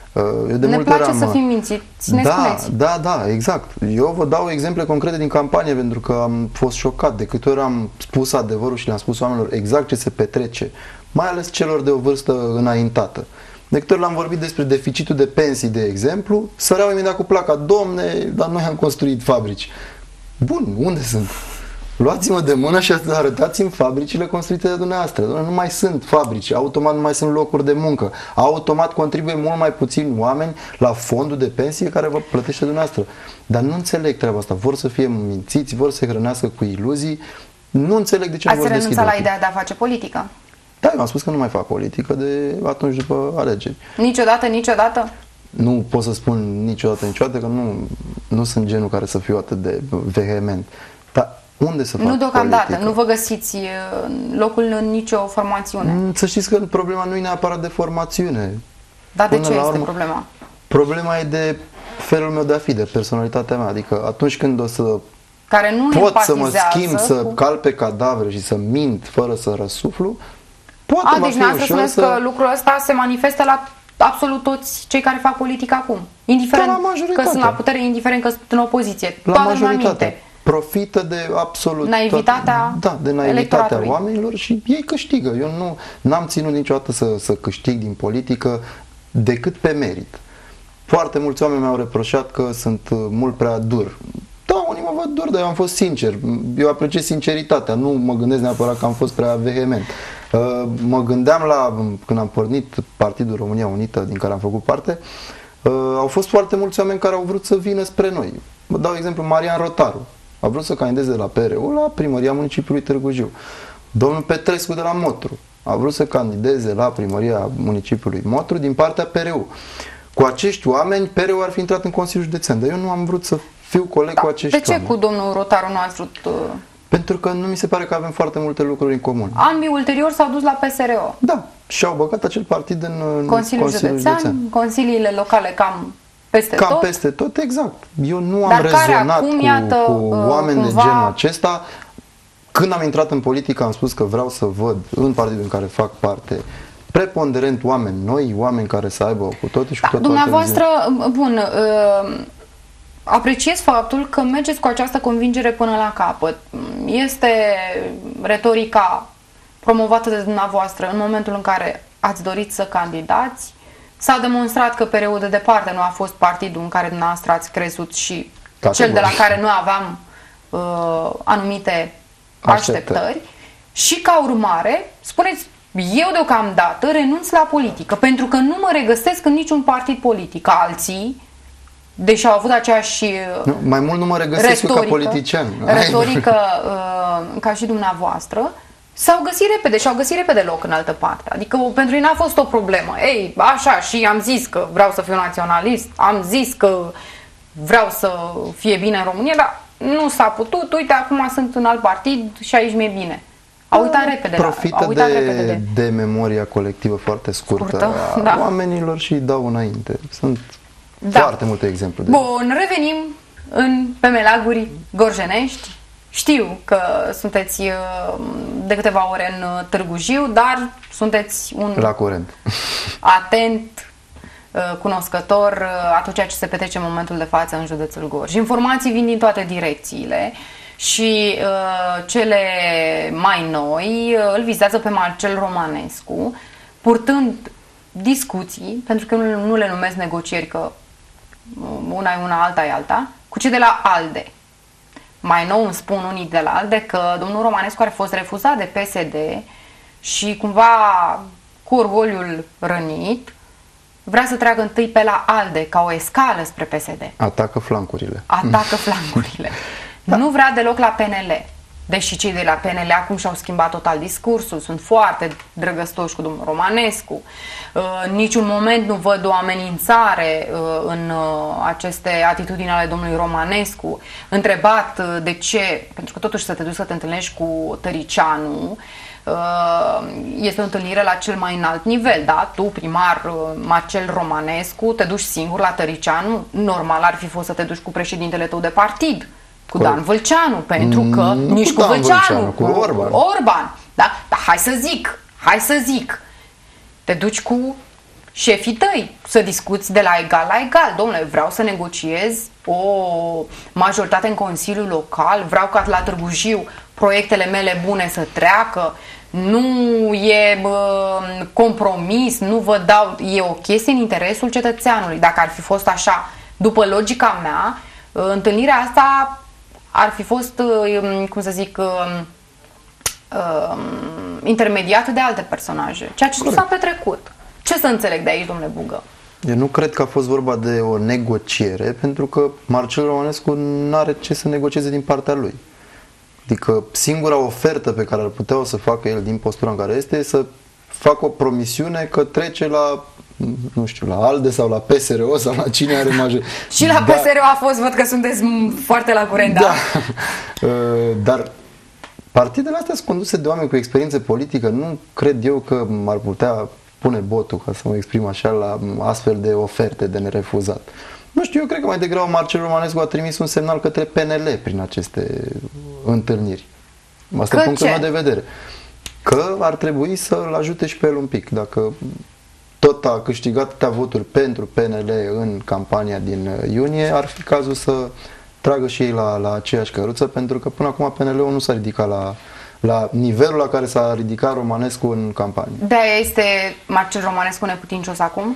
Eu de ne multe place ori să fim mințiți, ne spuneți. Da, exact. Eu vă dau exemple concrete din campanie pentru că am fost șocat de câte ori am spus adevărul și le-am spus oamenilor exact ce se petrece, mai ales celor de o vârstă înaintată. De câte ori l-am vorbit despre deficitul de pensii, de exemplu, săreau imediat cu placa: domne, dar noi am construit fabrici. Bun, unde sunt? Luați-mă de mână și arătați-mi fabricile construite de dumneavoastră. Nu mai sunt fabrici, automat nu mai sunt locuri de muncă, automat contribuie mult mai puțini oameni la fondul de pensie care vă plătește dumneavoastră. Dar nu înțeleg treaba asta. Vor să fie mințiți, vor să se hrănească cu iluzii. Nu înțeleg de ce nu vor deschide. Ați renunțat la ideea de a face politică? Da, eu am spus că nu mai fac politică de atunci după alegeri. Niciodată? Nu pot să spun niciodată, că nu sunt genul care să fiu atât de vehement. Dar unde să fac Nu deocamdată, politică? nu vă găsiți locul în nicio formațiune. Să știți că problema nu e neapărat de formațiune. Dar de ce este problema? Problema e de felul meu de a fi, de personalitatea mea. Adică atunci când o să care nu pot să mă schimb, să cal pe cadavre și să mint fără să răsuflu, poate deci fi ușor să... că lucrul ăsta se manifestă la absolut toți cei care fac politică acum. Indiferent că sunt la putere, indiferent că sunt în opoziție. La majoritate. Profită de absolut naivitatea, de naivitatea oamenilor și ei câștigă. Eu nu am ținut niciodată să câștig din politică decât pe merit. Foarte mulți oameni mi-au reproșat că sunt mult prea dur. Da, unii mă văd dur, dar eu am fost sincer. Eu apreciez sinceritatea, nu mă gândesc neapărat că am fost prea vehement. Mă gândeam când am pornit Partidul România Unită, din care am făcut parte, au fost foarte mulți oameni care au vrut să vină spre noi. Vă dau exemplu, Marian Rotaru a vrut să candideze la PRU la primăria municipiului Târgu Jiu. Domnul Petrescu de la Motru a vrut să candideze la primăria municipiului Motru din partea PRU. Cu acești oameni, PRU ar fi intrat în Consiliul Județean, dar eu nu am vrut să fiu coleg cu acești oameni. De ce cu domnul Rotaru nu ați vrut? Pentru că nu mi se pare că avem foarte multe lucruri în comun. Ambii ulterior s-au dus la PSRO. Da, și au băgat acel partid în Consiliul Județean. Consiliile locale cam peste tot. Cam peste tot, exact. Eu nu am rezonat cu oameni de genul acesta. Când am intrat în politică am spus că vreau să văd în partidul în care fac parte preponderent oameni noi, oameni care să aibă cu totul și cu totul. Dumneavoastră, bun, apreciez faptul că mergeți cu această convingere până la capăt. Este retorica promovată de dumneavoastră în momentul în care ați dorit să candidați. S-a demonstrat că PRU de departe nu a fost partidul în care dumneavoastră ați crezut și cel de la care noi aveam anumite așteptări. Și ca urmare, spuneți, eu deocamdată renunț la politică, pentru că nu mă regăsesc în niciun partid politic. Alții, deși au avut aceeași mai mult nu mă regăsesc ca politician. Retorică ca și dumneavoastră, s-au găsit repede și au găsit repede loc în altă parte. Adică pentru ei n-a fost o problemă. Ei, așa, și am zis că vreau să fiu naționalist, am zis că vreau să fie bine în România, dar nu s-a putut. Uite, acum sunt în alt partid și aici mi-e bine. Au uitat repede. Profită de memoria colectivă foarte scurtă a oamenilor și dau înainte. Sunt foarte multe exemple. Bun, revenim pe melaguri gorjenești. Știu că sunteți de câteva ore în Târgu Jiu, dar sunteți un la curent, atent, cunoscător a tot ceea ce se petrece în momentul de față în județul Gorj. Informații vin din toate direcțiile și cele mai noi îl vizează pe Marcel Romanescu, purtând discuții, pentru că nu le numesc negocieri, că una e una, alta e alta, cu cei de la ALDE. Mai nou îmi spun unii de la ALDE că domnul Romanescu a fost refuzat de PSD și cumva cu orgoliul rănit vrea să treagă întâi pe la ALDE ca o escală spre PSD. Atacă flancurile. Atacă flancurile. Da. Nu vrea deloc la PNL. Deși cei de la PNL acum și-au schimbat total discursul, sunt foarte drăgăstoși cu domnul Romanescu. În niciun moment nu văd o amenințare în aceste atitudini ale domnului Romanescu. Întrebat de ce, pentru că totuși să te duci să te întâlnești cu Tăricianu, este o întâlnire la cel mai înalt nivel, da? Tu, primar Marcel Romanescu, te duci singur la Tăricianu, normal ar fi fost să te duci cu președintele tău de partid, cu Dan Vâlceanu, pentru că nici cu Vâlceanu, cu Orban. Da? Dar hai să zic, te duci cu șefii tăi, să discuți de la egal la egal. Domnule, vreau să negociez o majoritate în Consiliul Local, vreau ca la Târgu Jiu proiectele mele bune să treacă, nu e compromis, nu vă dau, e o chestie în interesul cetățeanului. Dacă ar fi fost așa, după logica mea, întâlnirea asta ar fi fost, cum să zic, intermediată de alte personaje, ceea ce nu s-a petrecut. Ce să înțeleg de aici, domnule Bugă? Eu nu cred că a fost vorba de o negociere, pentru că Marcel Romanescu nu are ce să negocieze din partea lui. Adică singura ofertă pe care ar putea să facă el din postura în care este să facă o promisiune că trece la, nu știu, la ALDE sau la PSRO sau la cine are major. Și la PSRO a fost, văd că sunteți foarte la curent, da? Dar partidele astea sunt conduse de oameni cu experiență politică. Nu cred eu că ar putea pune botul, ca să mă exprim așa, la astfel de oferte de nerefuzat. Nu știu, eu cred că mai degrabă Marcel Romanescu a trimis un semnal către PNL prin aceste întâlniri. Asta e punctul meu de vedere. Că ar trebui să-l ajute și pe el un pic. Dacă tot a câștigat atâtea voturi pentru PNL în campania din iunie, ar fi cazul să tragă și ei la aceeași căruță, pentru că până acum PNL-ul nu s-a ridicat la nivelul la care s-a ridicat Romanescu în campanie. De-aia este Marcel Romanescu neputincios acum?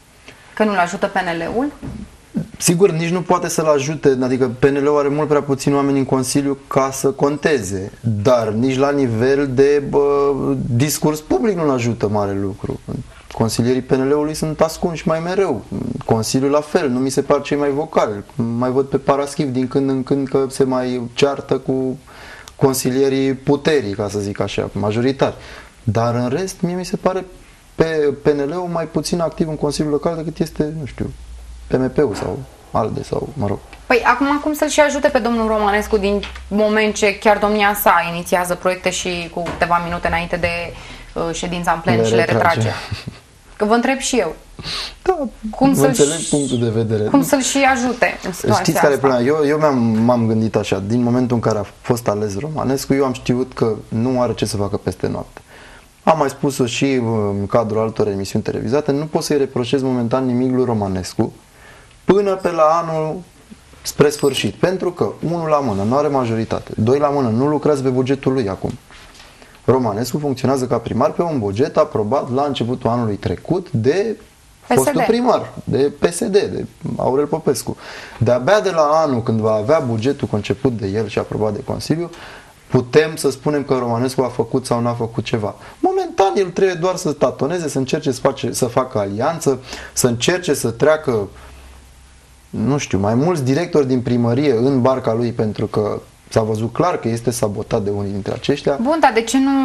Că nu-l ajută PNL-ul? Sigur, nici nu poate să-l ajute, adică PNL-ul are mult prea puțini oameni în Consiliu ca să conteze, dar nici la nivel de discurs public nu-l ajută mare lucru. Consilierii PNL-ului sunt ascunși mai mereu, Consiliul la fel, nu mi se par cei mai vocali, mai văd pe Paraschiv din când în când că se mai ceartă cu consilierii puterii, ca să zic așa, majoritari. Dar în rest, mie mi se pare pe PNL-ul mai puțin activ în Consiliul Local decât este, nu știu, PMP-ul sau ALDE sau, mă rog. Păi acum cum să-l și ajute pe domnul Romanescu din moment ce chiar domnia sa inițiază proiecte și cu câteva minute înainte de ședința în plen și le retrage? Că vă întreb și eu. Da, cum să înțeleg punctul de vedere. Cum să-l și ajute în situația Știți care asta? Eu m-am gândit așa, din momentul în care a fost ales Romanescu, eu am știut că nu are ce să facă peste noapte. Am mai spus-o și în cadrul altor emisiuni televizate, nu pot să-i reproșez momentan nimic lui Romanescu până pe la anul spre sfârșit. Pentru că, unul la mână, nu are majoritate. Doi la mână, nu lucrează pe bugetul lui acum. Romanescu funcționează ca primar pe un buget aprobat la începutul anului trecut de fostul primar, de PSD, de Aurel Popescu. De-abia de la anul când va avea bugetul conceput de el și aprobat de Consiliu, putem să spunem că Romanescu a făcut sau n-a făcut ceva. Momentan el trebuie doar să tatoneze, să încerce să facă alianță, să încerce să treacă, nu știu, mai mulți directori din primărie în barca lui, pentru că s-a văzut clar că este sabotat de unii dintre aceștia. Bun, dar de ce nu...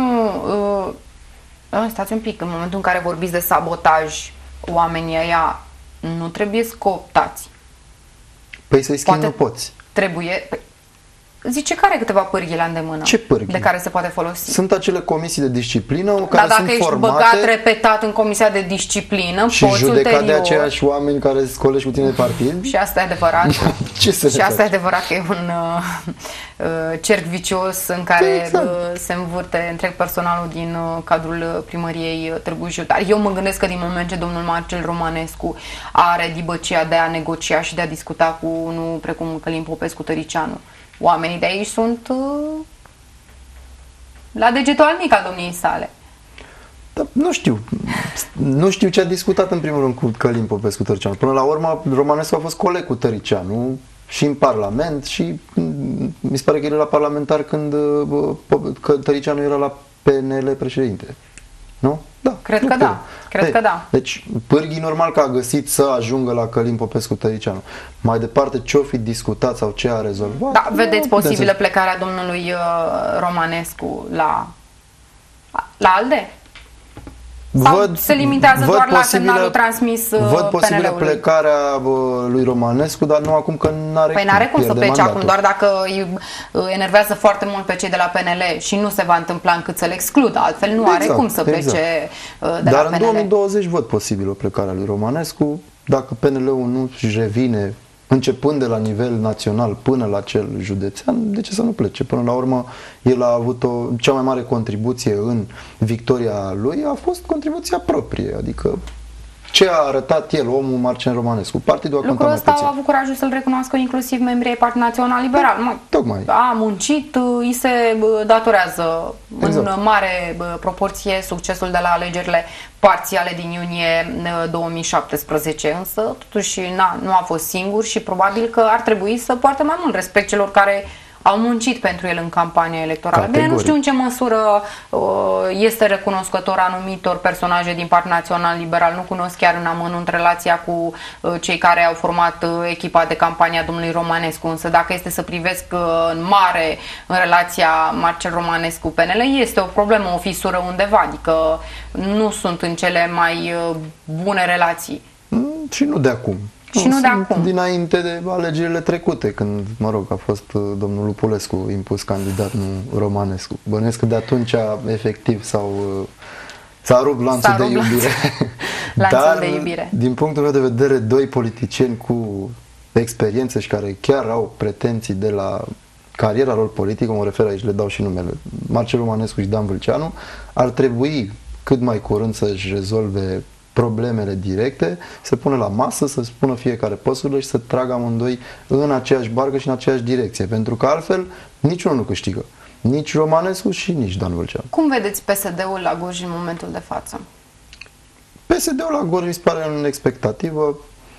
stați un pic, în momentul în care vorbiți de sabotaj, oamenii ăia nu trebuie cooptați. Păi să-i schimbi nu poți. Trebuie... Zice că are câteva pârghii la îndemână. Ce pârghii? De care se poate folosi. Sunt acele comisii de disciplină care sunt formate... Dar dacă ești băgat repetat în comisia de disciplină, și poți judecat ulterior... de aceiași oameni care sunt colegi cu tine de partid. Și asta e adevărat. Ce să și asta e adevărat că e un cerc vicios în care se învârte întreg personalul din cadrul primăriei Târgu Jiu. Dar eu mă gândesc că din moment ce domnul Marcel Romanescu are dibăcia de a negocia și de a discuta cu unul precum Călin Popescu-Tăricianu, oamenii de aici sunt la degetul al mic al domniei sale. Da, nu știu ce a discutat în primul rând cu Călin Popescu-Tăricianu. Până la urmă, Romanescu a fost coleg cu Tăricianu și în Parlament și mi se pare că era la parlamentar când Tăricianu era la PNL președinte. Nu? Da. Cred că da. Cred că da. Deci, pârghii normal că a găsit să ajungă la Călin Popescu-Tăricianu. Mai departe, ce-o fi discutat sau ce a rezolvat? Da, vedeți posibilă plecarea domnului Romanescu la ALDE? Sau se limitează doar la semnalul transmis Văd posibilă plecarea lui Romanescu, dar nu acum că n-are Păi n-are cum să plece acum, doar dacă îi enervează foarte mult pe cei de la PNL și nu se va întâmpla încât să-l excludă, altfel nu are cum să plece de la PNL. Dar în 2020 văd posibilă plecarea lui Romanescu, dacă PNL-ul nu își revine începând de la nivel național până la cel județean, de ce să nu plece? Până la urmă, el a avut cea mai mare contribuție în victoria lui, a fost contribuția proprie, adică ce a arătat el, omul Marcel Romanescu. Partidul a contat Lucrul mai ăsta puțin. au avut curajul să-l recunoască inclusiv membrii ai Partidului Național Liberal. Tocmai. A muncit, îi se datorează Exact. în mare proporție succesul de la alegerile parțiale din iunie 2017, însă totuși nu a fost singur și probabil că ar trebui să poarte mai mult respect celor care au muncit pentru el în campania electorală. Bine, nu știu în ce măsură este recunoscător anumitor personaje din Partidul Național Liberal. Nu cunosc chiar în amănunt relația cu cei care au format echipa de campanie a domnului Romanescu, însă dacă este să privesc în mare în relația Marcel Romanescu-PNL, este o problemă, o fisură undeva, adică nu sunt în cele mai bune relații. Și nu de acum. Și nu de acum. Dinainte de alegerile trecute, când, mă rog, a fost domnul Lupulescu impus candidat, nu Romanescu. Bănuiesc că de atunci, efectiv, s-a rupt lanțul de iubire. Lanțul de iubire. Din punctul meu de vedere, doi politicieni cu experiență și care chiar au pretenții de la cariera lor politică, mă refer aici, le dau și numele, Marcel Romanescu și Dan Vâlceanu, ar trebui cât mai curând să-și rezolve problemele directe, să pună la masă, să spună fiecare păsurile și să tragă amândoi în aceeași barcă și în aceeași direcție, pentru că altfel niciunul nu câștigă. Nici Romanescu și nici Dan Vâlceanu. Cum vedeți PSD-ul la Gorj în momentul de față? PSD-ul la Gorj mi se pare în expectativă,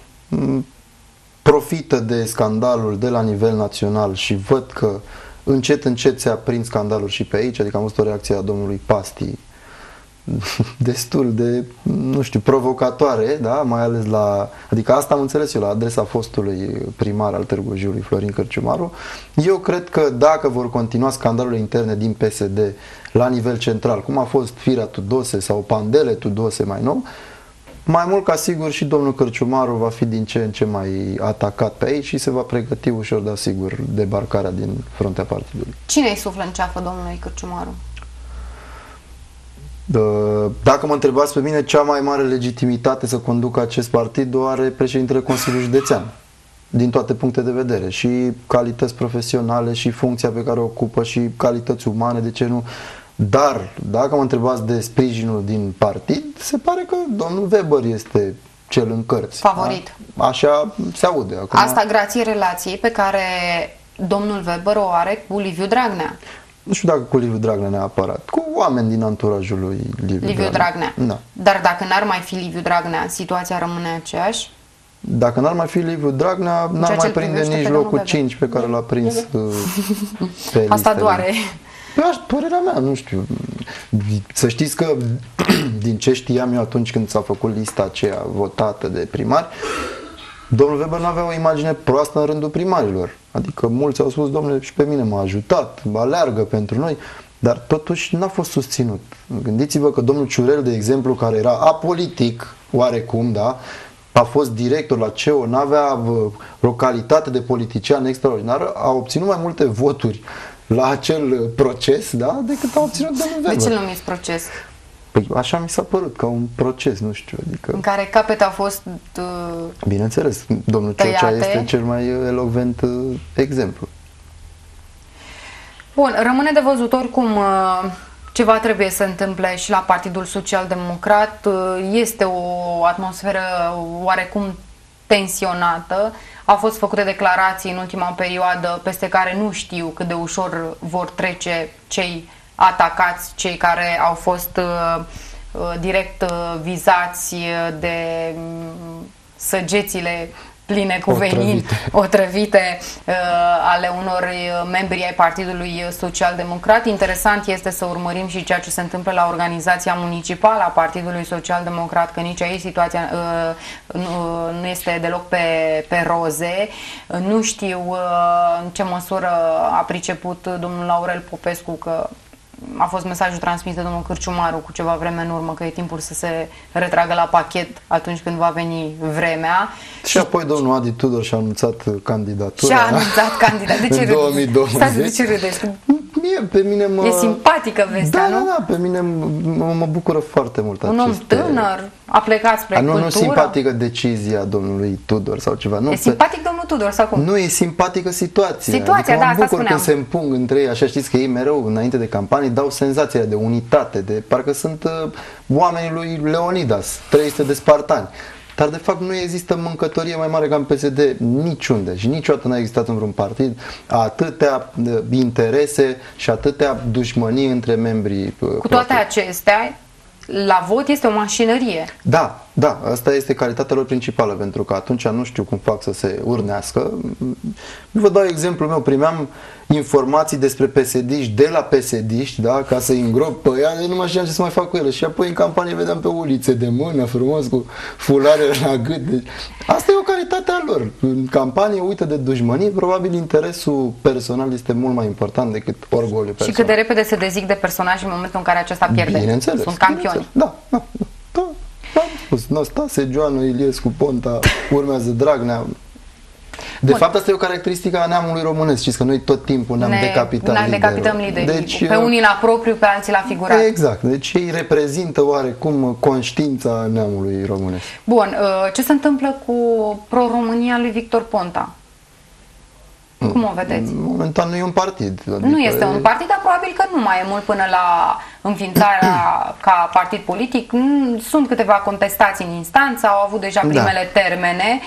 profită de scandalul de la nivel național și văd că încet se aprind scandalul și pe aici, adică am văzut o reacție a domnului Pasti destul de, nu știu, provocatoare, da? Mai ales adică asta am înțeles eu la adresa fostului primar al Târgu Jiului, Florin Cărciumaru. Eu cred că dacă vor continua scandalurile interne din PSD la nivel central, cum a fost Firea Tudose sau Pandele Tudose mai nou, mai mult ca sigur și domnul Cărciumaru va fi din ce în ce mai atacat pe aici și se va pregăti ușor, dar sigur, debarcarea din fruntea partidului. Cine îi suflă în ceafă domnului Cărciumaru? Dacă mă întrebați pe mine, cea mai mare legitimitate să conducă acest partid o are președintele Consiliului Județean, din toate puncte de vedere, și calități profesionale, și funcția pe care o ocupă, și calități umane, de ce nu? Dar, dacă mă întrebați de sprijinul din partid, se pare că domnul Weber este cel în cărți. Favorit. Da? Așa se aude acum. Asta grație relației pe care domnul Weber o are cu Liviu Dragnea. Nu știu dacă cu Liviu Dragnea neapărat, cu oameni din anturajul lui Liviu Dragnea. Da. Dar dacă n-ar mai fi Liviu Dragnea, situația rămâne aceeași? Dacă n-ar mai fi Liviu Dragnea, n-ar mai prinde nici locul 5 pe care l-a prins pe asta doare. Părerea mea, nu știu. Să știți că din ce știam eu atunci când s-a făcut lista aceea votată de primari, domnul Weber n-avea o imagine proastă în rândul primarilor. Adică mulți au spus, domnule, și pe mine m-a ajutat, aleargă pentru noi, dar totuși n-a fost susținut. Gândiți-vă că domnul Ciurel, de exemplu, care era apolitic, oarecum, da, a fost director la CEO, n-avea o calitate de politician extraordinară, a obținut mai multe voturi la acel proces, da, decât a obținut domnul Weber. De ce îl numiți proces? Păi așa mi s-a părut, ca un proces, nu știu, adică... În care capete au fost Bineînțeles, domnul Ciocea este cel mai elocvent exemplu. Bun, rămâne de văzut oricum ceva trebuie să se întâmple și la Partidul Social Democrat. Este o atmosferă oarecum tensionată. Au fost făcute declarații în ultima perioadă peste care nu știu cât de ușor vor trece cei atacați, cei care au fost direct vizați de săgețile pline cu venin, otrăvite ale unor membri ai Partidului Social Democrat. Interesant este să urmărim și ceea ce se întâmplă la organizația municipală a Partidului Social Democrat, că nici aici situația nu este deloc pe roze. Nu știu în ce măsură a priceput domnul Laurel Popescu că a fost mesajul transmis de domnul Cărciumaru cu ceva vreme în urmă că e timpul să se retragă la pachet atunci când va veni vremea. Și apoi domnul Adi Tudor și-a anunțat candidatura. Și-a anunțat candidatura. De ce în 2020. Stați, de ce râdeți? pe mine mă... E simpatică vestea, nu? Da, pe mine mă bucură foarte mult un om tânăr, a plecat spre cultură. Nu simpatică decizia domnului Tudor sau ceva. Nu, e simpatic domnul Tudor sau cum? Nu, e simpatică situația. Situația, adică da, asta spuneam. Când se împung între ei, așa știți că ei mereu, înainte de campanii, dau senzația de unitate, de parcă sunt oamenii lui Leonidas, 300 de spartani. Dar de fapt nu există mâncătorie mai mare ca în PSD niciunde și niciodată n-a existat în vreun partid atâtea interese și atâtea dușmănii între membrii. Cu toate acestea, la vot este o mașinărie. Da, asta este calitatea lor principală, pentru că atunci nu știu cum fac să se urnească. Vă dau exemplul meu, primeam informații despre PSD-ști de la PSD-ști, da, ca să-i îngrop pe ea, nu mai știam ce să mai fac cu ele. Și apoi în campanie vedeam pe ulițe de mână, frumos, cu fulare la gât. Deci, asta e o calitate a lor. În campanie, uită de dușmănii, probabil interesul personal este mult mai important decât orgoliul personal. Și cât de repede se dezic de personaj în momentul în care acesta pierde. Bineînțeles. Sunt campioni. Da. Am spus, Năstase, Joana, Iliescu, Ponta, urmează Dragnea. De fapt, asta e o caracteristică a neamului românesc. Știți că noi tot timpul ne-am decapităm liderii. Deci, pe unii la propriu, pe alții la figurat. Exact. Deci ei reprezintă oarecum conștiința neamului românesc. Bun. Ce se întâmplă cu pro-România lui Victor Ponta? Cum o vedeți? Momentan nu e un partid. Adică nu este un partid, dar probabil că nu mai e mult până la înființarea ca partid politic. Sunt câteva contestații în instanță, au avut deja primele termene.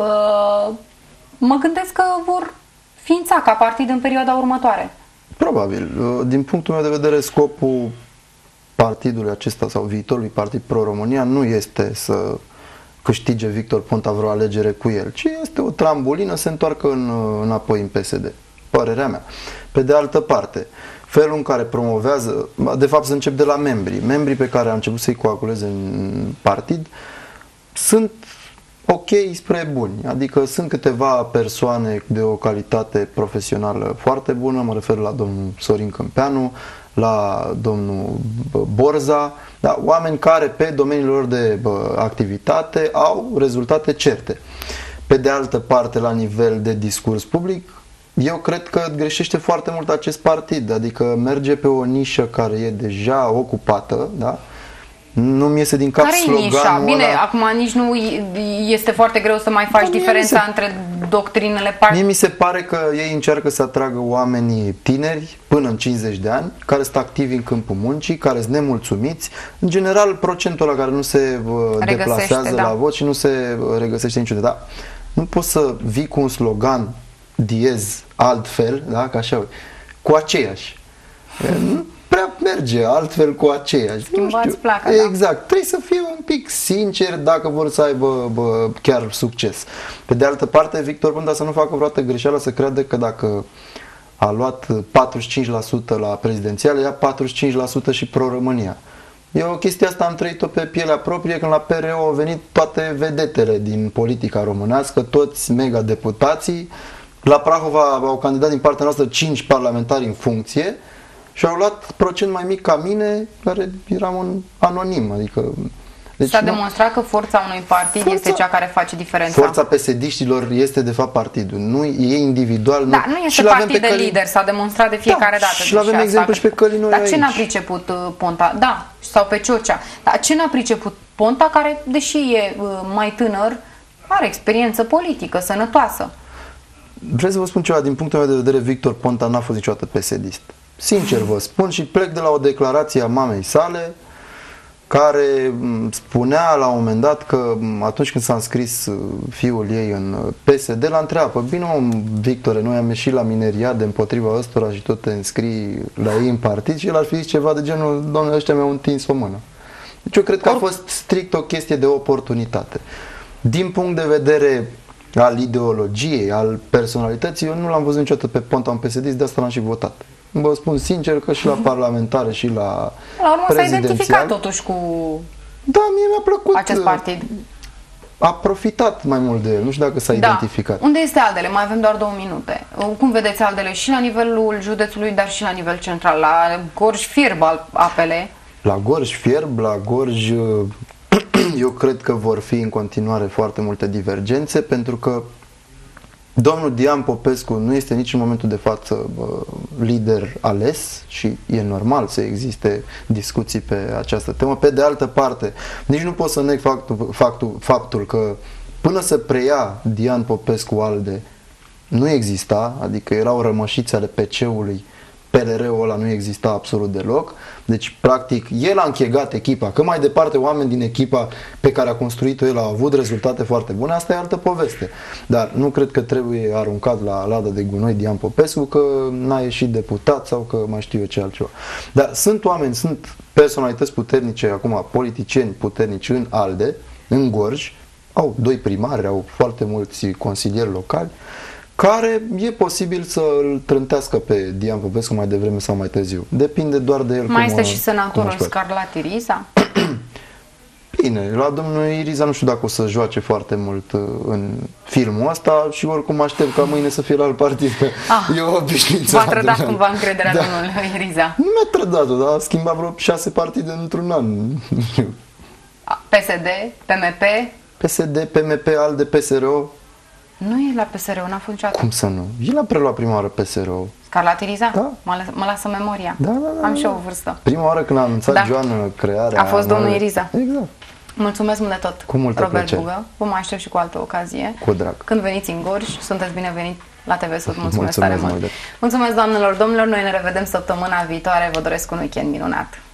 Mă gândesc că vor ființa ca partid în perioada următoare. Probabil. Din punctul meu de vedere, scopul partidului acesta sau viitorului partid pro-România nu este să câștige Victor Ponta vreo alegere cu el, ci este o trambulină să se întoarcă înapoi în PSD. Părerea mea. Pe de altă parte, felul în care promovează, de fapt să încep de la membrii pe care am început să-i coaguleze în partid, sunt ok spre buni, adică sunt câteva persoane de o calitate profesională foarte bună, mă refer la domnul Sorin Câmpeanu, la domnul Borza, da, oameni care pe domeniile lor de activitate au rezultate certe. Pe de altă parte, la nivel de discurs public, eu cred că greșește foarte mult acest partid, adică merge pe o nișă care e deja ocupată, da? Nu-mi iese din cap sloganul Bine, acum nici nu este foarte greu să mai faci diferența între doctrinele partidului. Mie mi se pare că ei încearcă să atragă oamenii tineri până în 50 de ani, care sunt activi în câmpul muncii, care sunt nemulțumiți. În general, procentul ăla care nu se deplasează la vot și nu se regăsește niciodată. Da? Nu poți să vii cu un slogan diez altfel, da? Ca așa, cu aceeași. Nu prea merge altfel cu aceeași. Schimbați placa, exact. Da. Trebuie să fie un pic sincer dacă vor să aibă chiar succes. Pe de altă parte, Victor Ponta să nu facă vreodată greșeală să creadă că dacă a luat 45% la prezidențiale, ia 45% și pro-România. E o chestie asta, am trăit-o pe pielea proprie când la PRO au venit toate vedetele din politica românească, toți mega-deputații. La Prahova au candidat din partea noastră 5 parlamentari în funcție și au luat procent mai mic ca mine, care eram un anonim, adică... Deci s-a demonstrat că forța unui partid este cea care face diferența. Forța PSD-știlor este de fapt partidul, nu e individual. Da, nu este partid de lider, s-a demonstrat de fiecare dată. Și avem exemplu și pe Călin. Dar ce n-a priceput Ponta? Da, sau pe Ciocea. Dar ce n-a priceput Ponta, care, deși e mai tânăr, are experiență politică, sănătoasă? Vreau să vă spun ceva, din punctul meu de vedere, Victor Ponta n-a fost niciodată PSD-ist. Sincer vă spun și plec de la o declarație a mamei sale, care spunea la un moment dat că atunci când s-a înscris fiul ei în PSD, l-a întrebat: bine, Victore, noi am ieșit la mineriade împotriva ăstora și tot te înscrii la ei în partid, și el ar fi zis ceva de genul: doamne, ăștia mi-au întins o mână. Deci eu cred că a fost strict o chestie de oportunitate. Din punct de vedere al ideologiei, al personalității, eu nu l-am văzut niciodată pe Ponta un PSD, de asta l-am și votat. Vă spun sincer că și la parlamentare și la urmă s-a identificat totuși cu mie mi-a plăcut acest partid. A profitat mai mult de el, nu știu dacă s-a identificat. Unde este Aldele? Mai avem doar 2 minute. Cum vedeți Aldele și la nivelul județului, dar și la nivel central? La Gorj fierb apele? La Gorj fierb, la Gorj eu cred că vor fi în continuare foarte multe divergențe, pentru că Domnul Dian Popescu nu este nici în momentul de față lider ales și e normal să existe discuții pe această temă. Pe de altă parte, nici nu pot să neg faptul că până să preia Dian Popescu ALDE nu exista, adică erau rămășițe ale PC-ului, PLR-ul ăla nu exista absolut deloc, deci practic el a închegat echipa, că mai departe oameni din echipa pe care a construit-o el au avut rezultate foarte bune, asta e altă poveste, dar nu cred că trebuie aruncat la lada de gunoi Dian Popescu că n-a ieșit deputat sau că mai știu eu ce altceva, dar sunt oameni, sunt personalități puternice acum, politicieni puternici în ALDE, în Gorj, au 2 primari, au foarte mulți consilieri locali care e posibil să îl trântească pe Dian Popescu mai devreme sau mai târziu. Depinde doar de el. Mai este și senatorul Scarlatti Riza? Bine, la domnul Iriza nu știu dacă o să joace foarte mult în filmul ăsta și oricum aștept ca mâine să fie la alt partid. E o obișnuință. V-a trădat cumva încrederea domnului Iriza? Nu mi-a trădat-o, dar a schimbat vreo 6 partide într-un an. PSD, PMP? PSD, PMP, ALDE, PSRO. Nu e la PSRO, n-a fost niciodată. Cum să nu? El a preluat prima oară PSRO. Scarlatti Riza? Da. Mă lasă memoria. Da. Am și eu o vârstă. Prima oară când a anunțat Joana crearea... A fost domnul Iriza. Exact. Mulțumesc mult de tot, cu multă Robert plăcere. Bugă. Vă mai aștept și cu altă ocazie. Cu drag. Când veniți în Gorj, sunteți binevenit la TV Sud. Mulțumesc tare mult. Mulțumesc, doamnelor, domnilor. Noi ne revedem săptămâna viitoare. Vă doresc un weekend minunat.